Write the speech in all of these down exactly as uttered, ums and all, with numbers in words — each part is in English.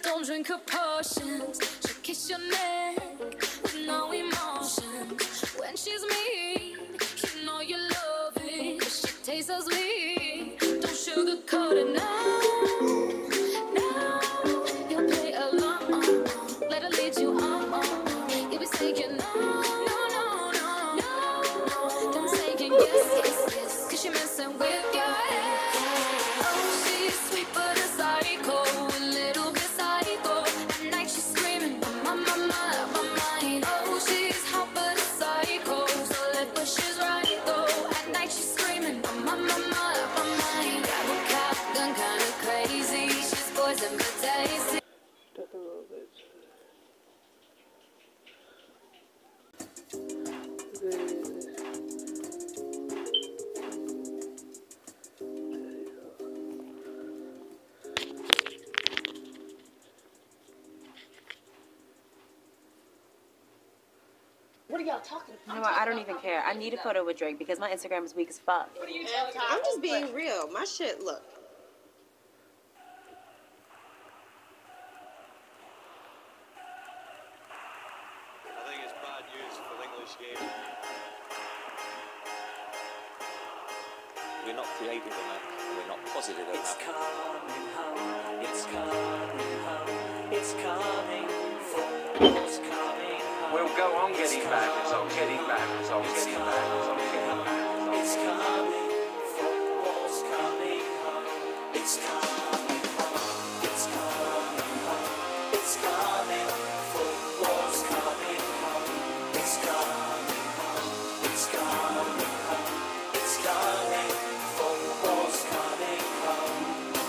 Don't drink her potions. She'll kiss your neck with no emotion. When she's mean, you know you love it. 'Cause she tastes so sweet. Don't sugarcoat it now. Now you'll play along. Let her lead you on. You'll be saying no, no, no, no, no. Don't say yes, yes, yes. 'Cause you're messing with your head. Oh, she's sweet but a psycho. A little bit psycho. At night she's screaming, my, my, my, my mind. Oh, she's hot but a psycho. So let but she's right though. At night she's screaming, my, my, my, my mind. Grab a cop gun, kinda crazy. She's poison but tasty. Just a little bit. What are y'all talking about? You know what? I don't even care. I need a photo with Drake because my Instagram is weak as fuck. What are you talking about? I'm just being real. My shit, look. I think it's bad news for the English game. We're not creative enough. We're not positive enough. It's coming home. It's coming home. It's coming. Football's coming home. We'll go on getting back. It's on getting back. It's on It's getting back. It's on getting coming. back. It's coming. Football's coming home. It's coming home. It's coming home. It's coming. Football's coming home. It's coming home. It's coming home. It's coming. Football's coming home.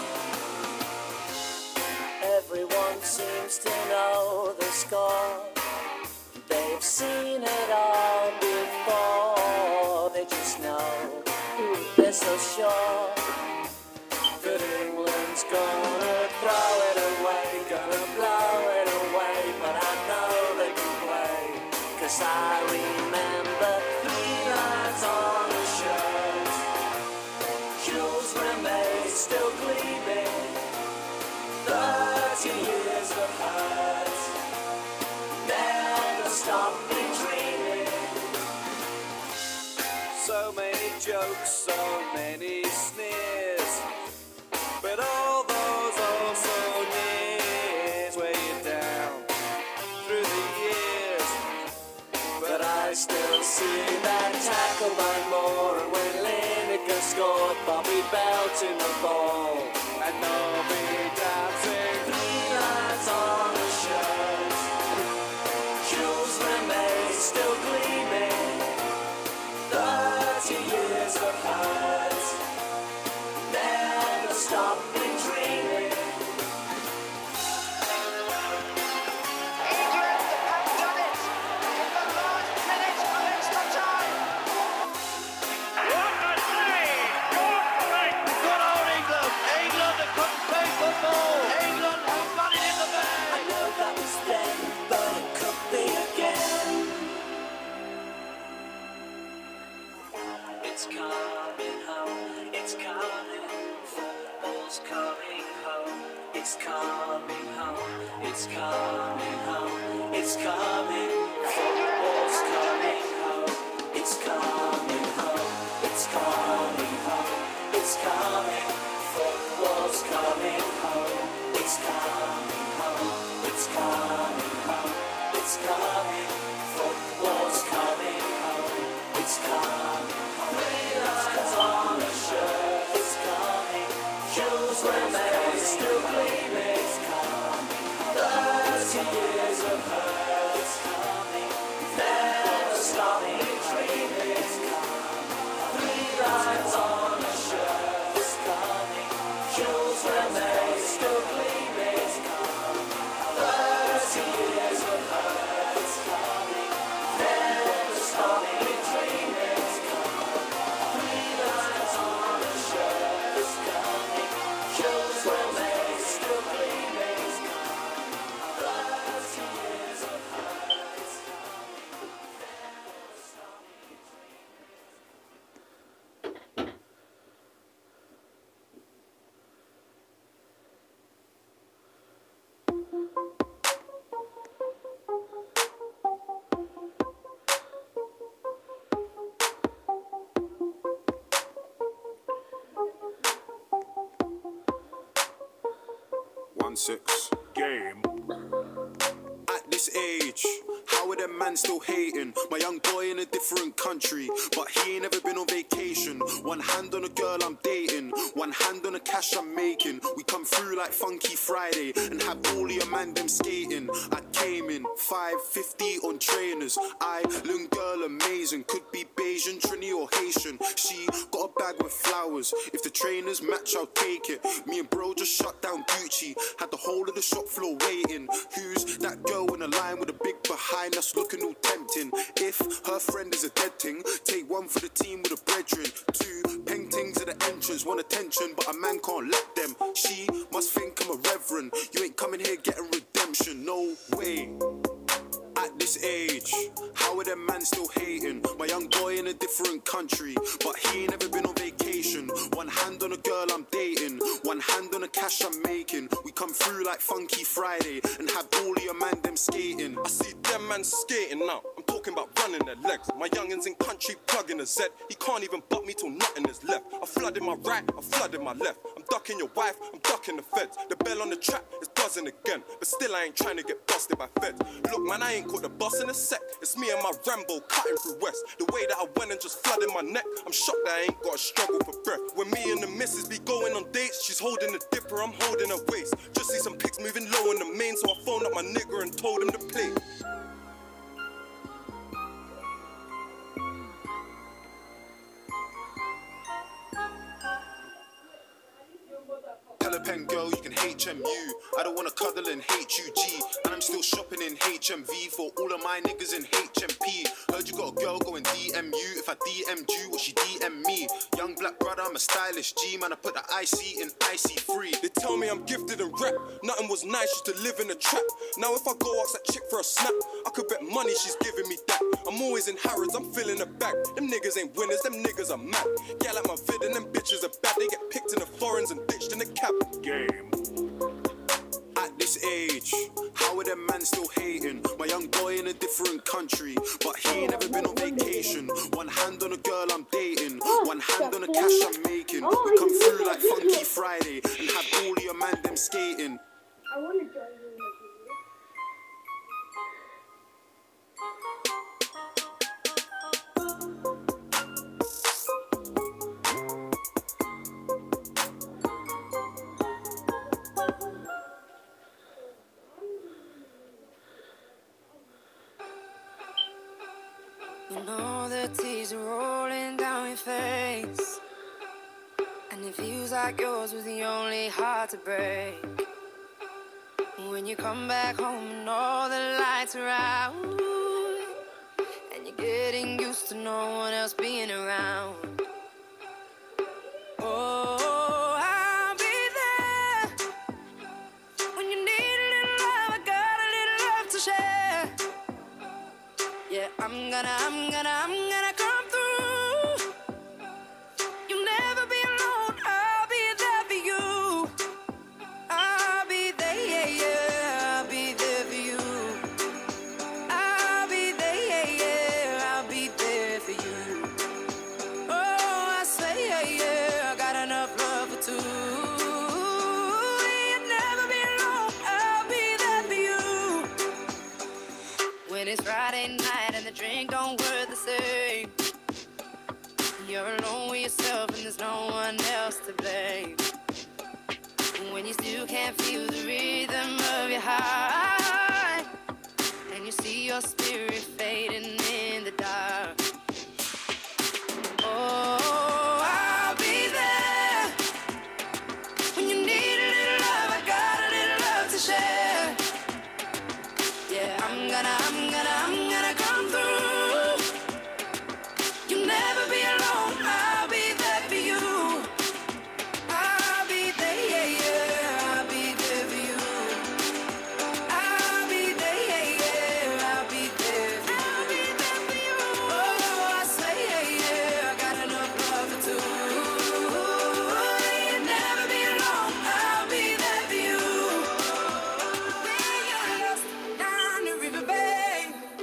Everyone seems to know the score. They've seen it all before. They just know, they're so sure that England's gonna throw it away, gonna blow it away. But I know they can play, 'cause I remember three lines on the shirt. Jules Rimet still gleaming, thirty years of hurt. Never stop me dreaming. So many jokes, so many sneers, but all those also nears weigh you down through the years. But I still see that tackle by Moore, and when Lineker scored, Bobby Belt in the ball, And Nobby dancing. three lines on the shirt. Jules Rimet still gleaming, thirty years of hurt. Never stop me dreaming. England have done it in the last minute of extra time. What a save! Good old England! England that couldn't play football! England have got it in the I bag! know that was then, but it could be again. It's coming home, it's coming, football's coming home. It's coming home, it's coming home, it's coming, football's coming home. It's coming home, it's coming home, it's coming, football's coming home. It's coming home, it's coming home, it's coming, football's coming home. It's coming home, three lines on a shirt. It's coming, Jules Rimet still gleaming. It's coming, thirty years of hurt. It's coming, never stop me dreaming. It's coming, three lines on a shirt. It's coming, Jules Rimet still gleaming. It's six. Game. At this age, how are them man still hating? My young boy in a different country, but he ain't never been on vacation. One hand on a girl I'm dating, one hand on the cash I'm making. We come through like Funky Friday and have all of your man them skating. I came in five fifty on trainers. Island girl amazing, could be Bayesian, Trini or Haitian. She got a bag with flowers. If the trainers match, I'll take it. Me and bro just shut down Gucci, had the whole of the shop floor waiting. Who's that girl in a line with a big behind us looking all tempting? If her friend is a dead thing, take one for the team with a brethren. Two paintings at the entrance, want attention, but a man can't let them. She must think I'm a reverend. You ain't coming here getting redemption, no way. At this age, how are them man still hating? My young boy in a different country, but he ain't never been on vacation. One hand on a girl I'm dating, one hand on the cash I'm making. We come through like Funky Friday and have all of your man them skating. I see them man skating now. I'm talking about running their legs. My youngins in country plugging a Z. He can't even butt me till nothing is left. I flooded my right, I flooded my left. I'm ducking your wife, I'm ducking the feds. The bell on the trap is buzzing again, but still I ain't trying to get busted by feds. Look man, I ain't caught the bus in a sec. It's me and my Rambo cutting through West. The way that I went and just flooded my neck, I'm shocked that I ain't got a struggle for breath. When me and the missus be going on dates, she's holding a dipper, I'm holding her waist. Just see some pics moving low in the main, so I phoned up my nigga and told him to play. Tell a pen girl you can H M U. I don't wanna cuddle in H U G, and I'm still shopping in H M V for all of my niggas in H M P. Heard you got a girl going D M U. If I D M'd you, or she D M me. Young black brother, I'm a stylish G man. I put the I C in icy free. They tell me I'm gifted in rap. Nothing was nice, used to live in a trap. Now if I go ask that chick for a snap, I could bet money she's giving me that. I'm always in Harrods, I'm filling the bag. Them niggas ain't winners, them niggas are mad. Yeah, like my vid and them bitches are bad. They get picked in the foreigns and ditched in the cab. Game. At this age, how are them man still hating? My young boy in a different country, but he ain't never been on vacation. One hand on a girl I'm dating, one hand on the cash I'm making. We come through like Funky Friday and have all of your man them skating. I want to join you in the You know the tears are rolling down your face, and it feels like yours was the only heart to break. When you come back home and all the lights are out, and you're getting used to no one else being around. Oh, I'll be there when you need a little love. I got a little love to share. Yeah, I'm gonna, I'm gonna, I'm gonna come through. You'll never be alone, I'll be there for you. I'll be there, yeah, yeah, I'll be there for you. I'll be there, yeah, yeah, I'll be there for you. Oh, I say, yeah, yeah, I got enough love for two. You'll never be alone, I'll be there for you. When it's Friday night and the drink don't work the same, you're alone with yourself and there's no one else to blame. When you still can't feel the rhythm of your heart, and you see your spirit fading in the dark. Oh, I'll be there when you need a little love. I got a little love to share. Yeah, I'm gonna, I'm gonna, I'm gonna come through. You'll never be alone, I'll be there for you. I'll be there, yeah, yeah, I'll be there for you. I'll be there, yeah, yeah, I'll be there for you. I'll be there for you. Oh, I say, yeah, yeah, I got enough love for two. You'll never be alone, I'll be there for you. When you're lost down the riverbed,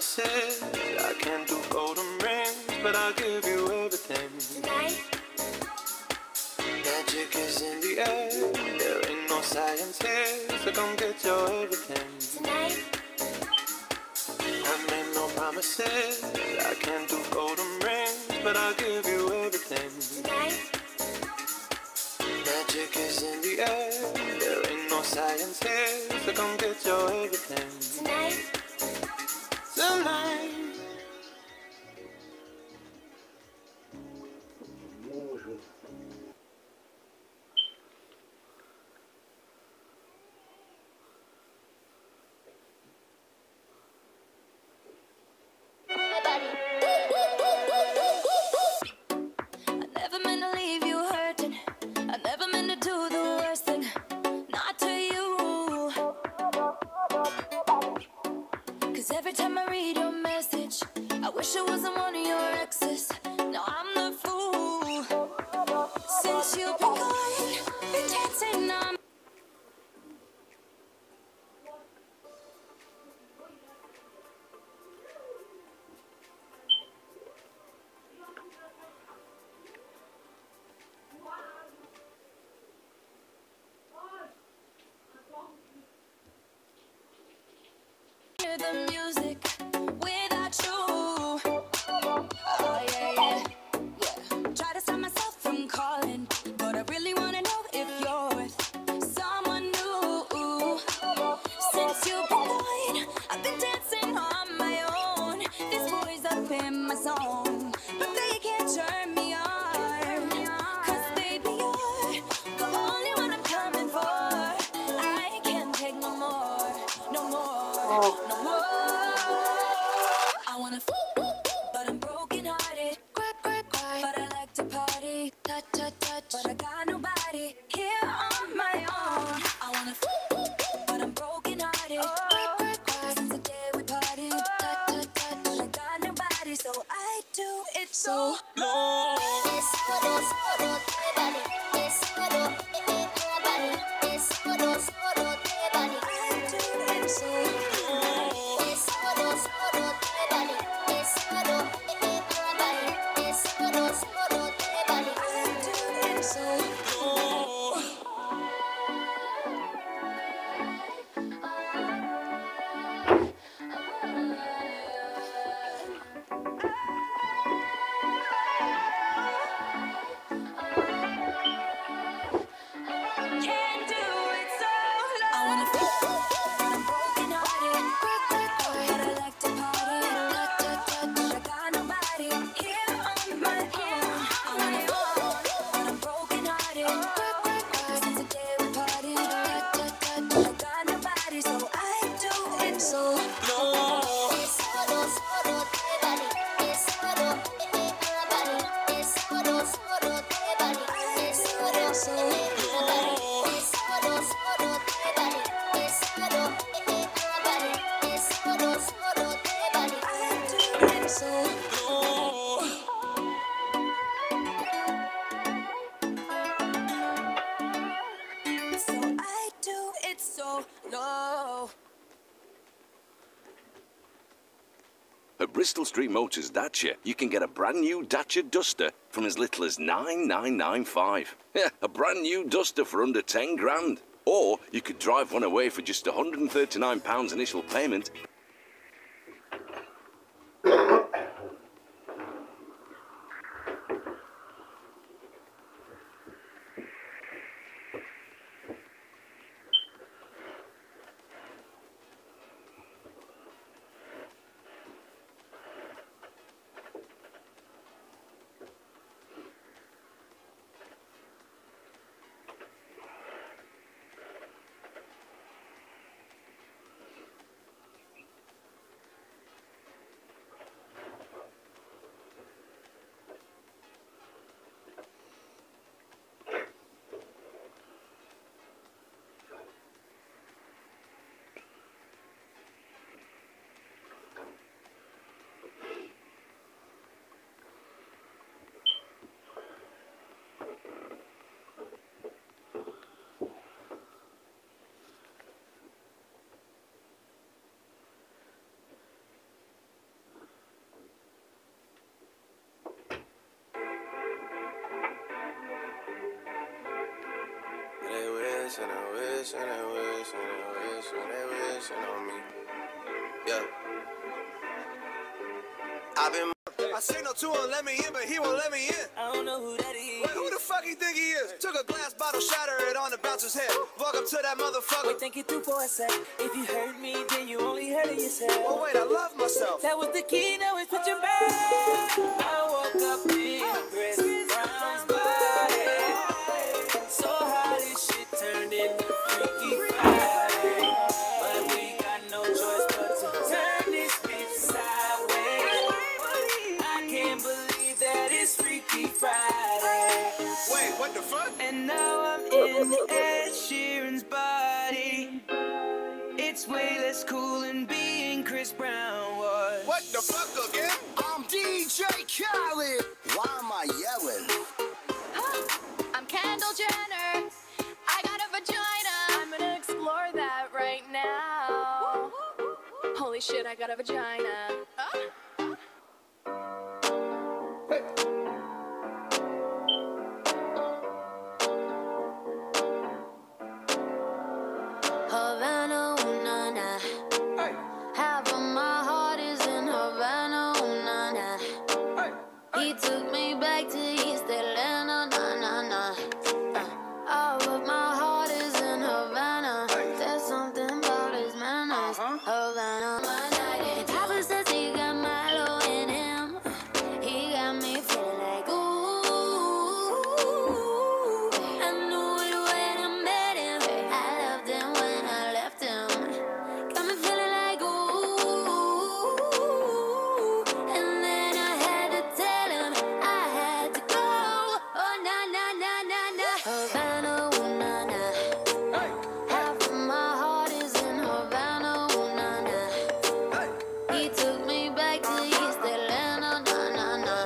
promises. I can't do golden rings, but I'll give you everything. Tonight. Magic is in the air. There ain't no science here, so come get your everything. Tonight. I made no promises. I can't do golden rings, but I'll give you everything. Tonight. Magic is in the air. There ain't no science here, so come get your everything. Tonight. Tonight. Every time I read your message, I wish it wasn't one of your exes. Now I'm the fool. Since you've been gone, been dancing on. Hear the music without you. Oh yeah, yeah, yeah. Try to stop myself from calling, but I really wanna know if you're with someone new. Since you've been gone, I've been dancing on my own. These boys up in my zone, but they can't turn me on. 'Cause baby, you're the only one I'm coming for. I can't take no more, no more, no more. I wanna f, but I'm broken hearted. Cry, cry, cry, but I like to party. Touch, touch, touch, but I got nobody here on my own. I wanna f, but I'm broken hearted. Cry, cry, cry, since the day we party. Touch, touch, touch, but I got nobody, so I do it so low. At Bristol Street Motors Dacia, you can get a brand new Dacia Duster from as little as nine nine nine five. Yeah, a brand new Duster for under ten grand. Or you could drive one away for just one hundred and thirty-nine pounds initial payment. wish and they wish and they wish and they wish and they wishing on me. Yeah. I've been. I signaled to him, let me in, but he won't let me in. I don't know who that is. Wait, who the fuck he think he is? Took a glass bottle, shatter it on the bouncer's head. Walk up to that motherfucker. Wait, think it through for a sec. If you hurt me, then you only hurting yourself. Oh wait, I love myself. That was the key, now it's put your back. I woke up in Chris Brown's body. So how this shit turned into Freaky Friday. But we got no choice but to turn this bitch sideways. I can't believe that it's Freaky Friday. Wait, what the fuck? And now I'm in Ed Sheeran's body. It's way less cool than being Chris Brown was. What the fuck again? I'm D J Khaled. Why am I yelling? Huh. I'm Kendall Jenner. I got a vagina. I'm gonna explore that right now. Holy shit, I got a vagina. Huh? Havana, ooh, na, na. Hey. Half of my heart is in Havana, ooh, na, na. Hey. He took me back to East Atlanta, na, na, na. Uh, all of my heart is in Havana. There's something about his manners. Uh-huh. Havana, one night. And Papa says he got Milo in him. He got me feeling like, ooh. I knew it when I met him. I loved him when I left him. Got me feeling like, ooh. And then I had to tell him I had to go. Oh, na, na, na, na, na. Havana, ooh, na, na. Hey. Half of my heart is in Havana, ooh, na, na. Hey. He took me back to East Atlanta, na, na, na.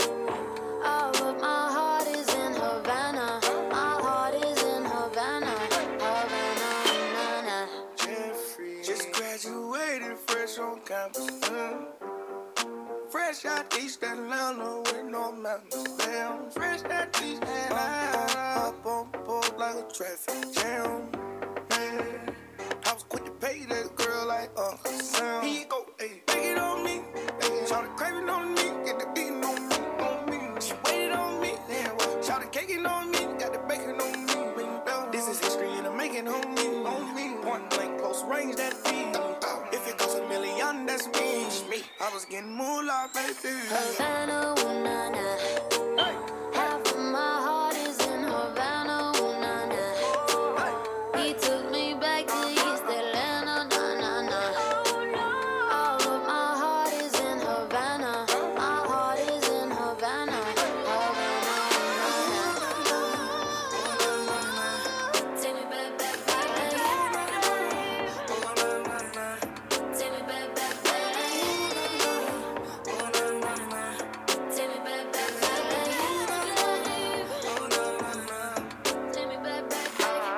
All of my heart is in Havana. My heart is in Havana. Havana, na, na. Jeffrey just graduated fresh on campus. Mm. Fresh out East Atlanta with no mountains down. Fresh out East Atlanta, up on board like a traffic jam. Man, I was quick to pay that girl like Uncle Sam. He go, hey, take it on me. Hey, shout it craving on me, get the beating on me, on me. She waited on me, then shout it caking on me, got the bacon on me. This is history and I'm making on me, on me. Point blank, close range, that beat. If it costs a million, that's me. me. I was getting moolah, baby. Havana, ooh, na, na. Hey. Half of my heart is in Havana, ooh, na, na. He took me back to East Atlanta, na, na, na. All of my heart is in Havana. My heart is in Havana. Havana, ooh, na, na. Take me back, back, back, back. Take me back, back, back. Take me back, back, back, back. Take me back, back, back.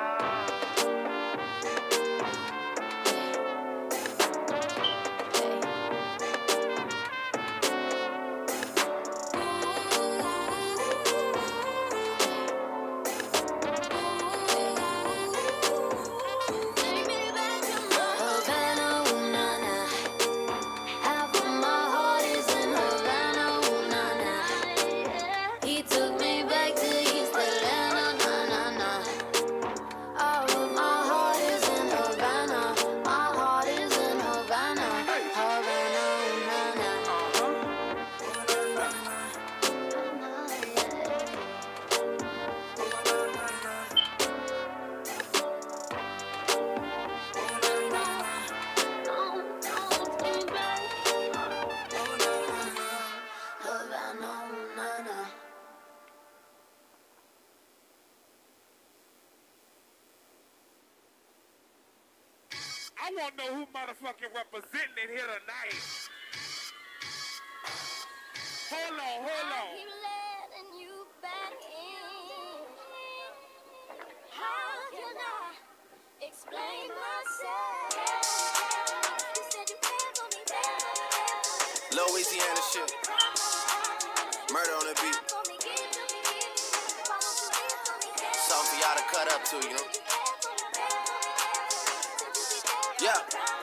Havana, ooh, na, na. Half of my heart is in Havana, ooh, na, na. He took me back to East Atlanta, na, na, na. All of my heart is in Havana. My heart is in Havana. Havana, ooh, na, na. Havana, ooh, na, na. I want to know who motherfucking representing it here tonight. Hold on, hold on. Keep letting you back in. How can I explain myself? You said you cared for me, baby. Louisiana shit. Murder on the beat. Something for y'all to cut up to, you know. Yeah.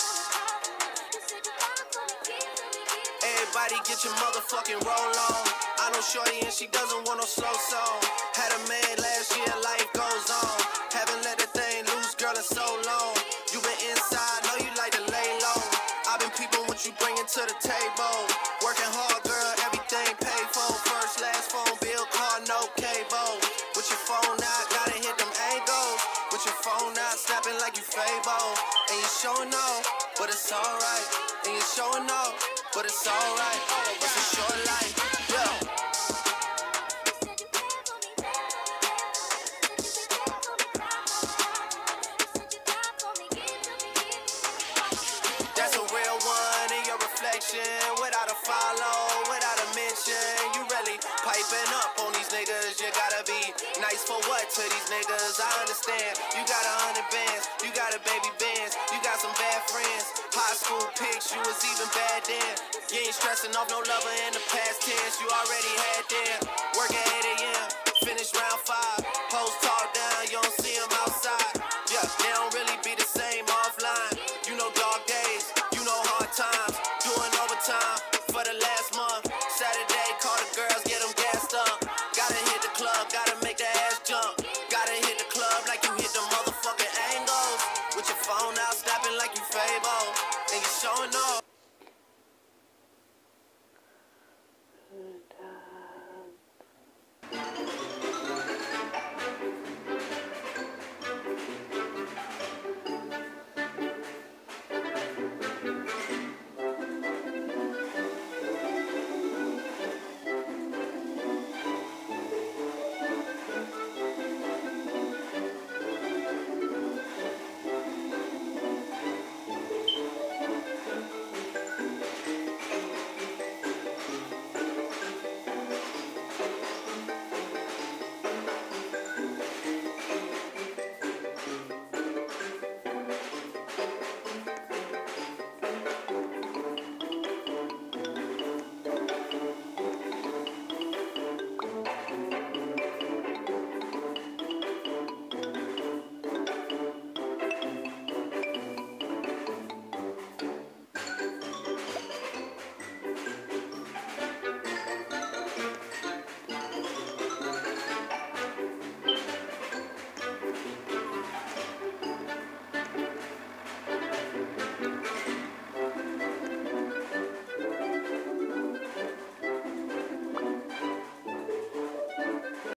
Everybody get your motherfucking roll on. I know shorty and she doesn't want no slow song. Had a man last year, life goes on. Haven't let the thing loose, girl, in so long. You been inside, know you like to lay low. I've been peeping what you bringing to the table. Working hard, girl, everything paid for. First, last phone bill, car, no cable. With your phone out, gotta hit them angles. With your phone out, snapping like you Fable. And you showing off, but it's alright. And you showing off, but it's alright. It's a short life, yeah. That's a real one in your reflection. Without a follow, without a mention. You really piping up on these niggas. You gotta be nice for what to these niggas? I understand. You got a hundred bands, you got a baby bands, you got some bad friends. High school pics, you was even bad then. You ain't stressing off no lover in the past tense. You already had them.